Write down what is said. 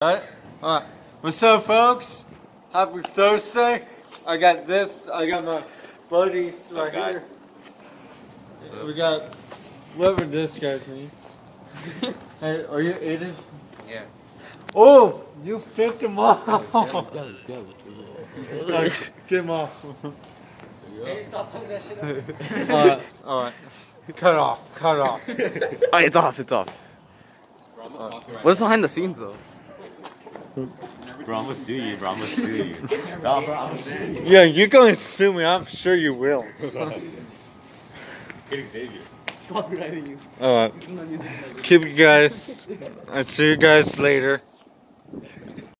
Alright, what's up, folks? Happy Thursday. I got this. I got my buddies right here. We got whatever this guy's name. Hey, are you eating? Yeah. Oh, you flipped him off. Get him off. Hey, stop putting that shit up. Alright. Cut off. Oh, it's off. What's behind the scenes though? Bro, I'm gonna sue you, bro. I'm gonna sue you. No, bro, I'm gonna sue you. Yeah, you're going to sue me. I'm sure you will. Get Xavier. Copywriting you. Alright. Keep you guys. I'll see you guys later.